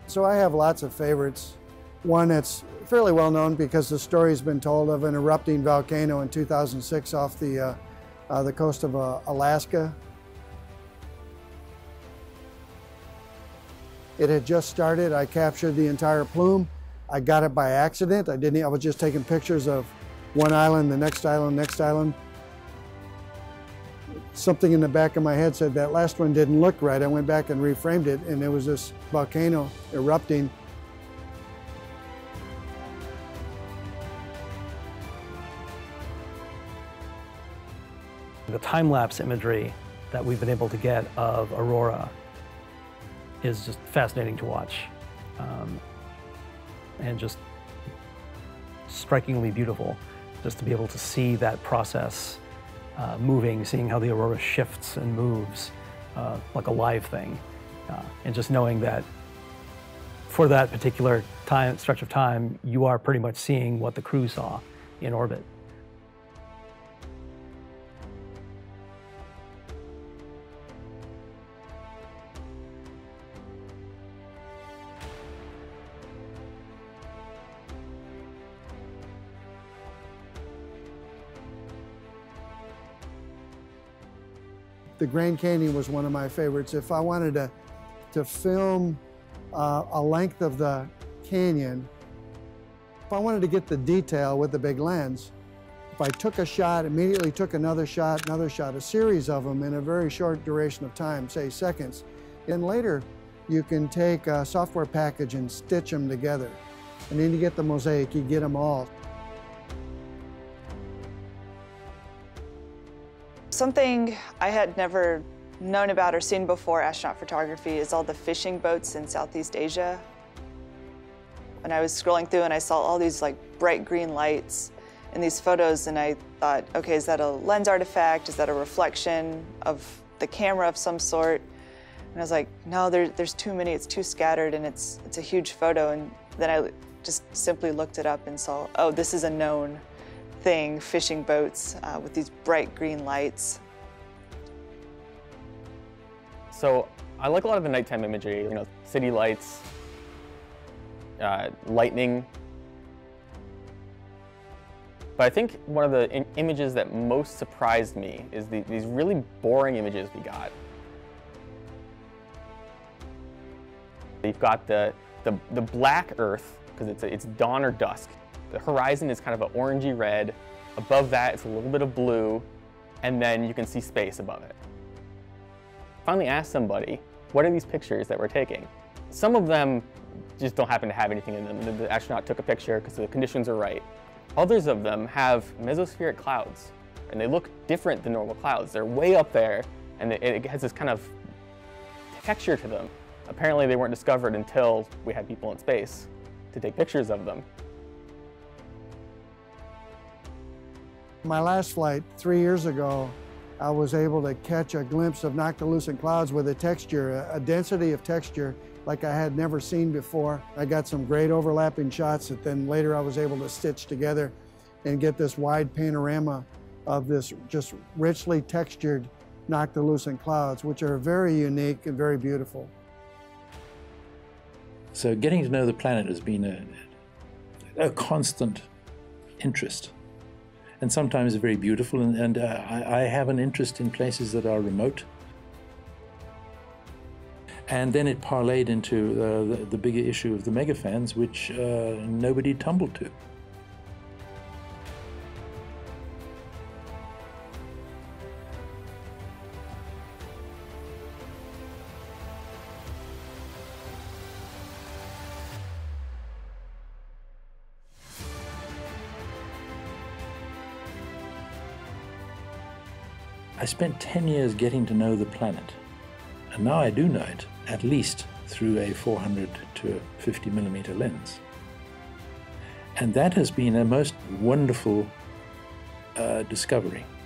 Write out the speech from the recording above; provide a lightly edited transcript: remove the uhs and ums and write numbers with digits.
So I have lots of favorites. One that's fairly well known because the story's been told of an erupting volcano in 2006 off the coast of Alaska. It had just started. I captured the entire plume. I got it by accident. I was just taking pictures of one island, the next island, next island. Something in the back of my head said that last one didn't look right. I went back and reframed it, and there was this volcano erupting. The time-lapse imagery that we've been able to get of aurora is just fascinating to watch, and just strikingly beautiful, just to be able to see that process moving, seeing how the aurora shifts and moves like a live thing, and just knowing that for that particular stretch of time, you are pretty much seeing what the crew saw in orbit. The Grand Canyon was one of my favorites. If I wanted to film a length of the canyon, if I wanted to get the detail with the big lens, if I took a shot, immediately took another shot, a series of them in a very short duration of time, say seconds, and later you can take a software package and stitch them together. And then you get the mosaic, you get them all. Something I had never known about or seen before astronaut photography is all the fishing boats in Southeast Asia. And I was scrolling through and I saw all these like bright green lights in these photos, and I thought, okay, is that a lens artifact? Is that a reflection of the camera of some sort? And I was like, no, there's too many, it's too scattered, and it's a huge photo. And then I just simply looked it up and saw, oh, this is a known thing, fishing boats with these bright green lights. So I like a lot of the nighttime imagery, you know, city lights, lightning. But I think one of the images that most surprised me is these really boring images we got. You've got the black earth, because it's dawn or dusk. The horizon is kind of an orangey red. Above that, it's a little bit of blue, and then you can see space above it. Finally asked somebody, what are these pictures that we're taking? Some of them just don't happen to have anything in them. The astronaut took a picture because the conditions are right. Others of them have mesospheric clouds, and they look different than normal clouds. They're way up there, and it has this kind of texture to them. Apparently they weren't discovered until we had people in space to take pictures of them. My last flight 3 years ago, I was able to catch a glimpse of noctilucent clouds with a texture, a density of texture like I had never seen before. I got some great overlapping shots that then later I was able to stitch together and get this wide panorama of this just richly textured noctilucent clouds, which are very unique and very beautiful. So getting to know the planet has been a constant interest. And sometimes very beautiful, and I have an interest in places that are remote. And then it parlayed into the bigger issue of the megafans, which nobody tumbled to. I spent 10 years getting to know the planet, and now I do know it, at least through a 400 to a 50 millimeter lens. And that has been a most wonderful discovery.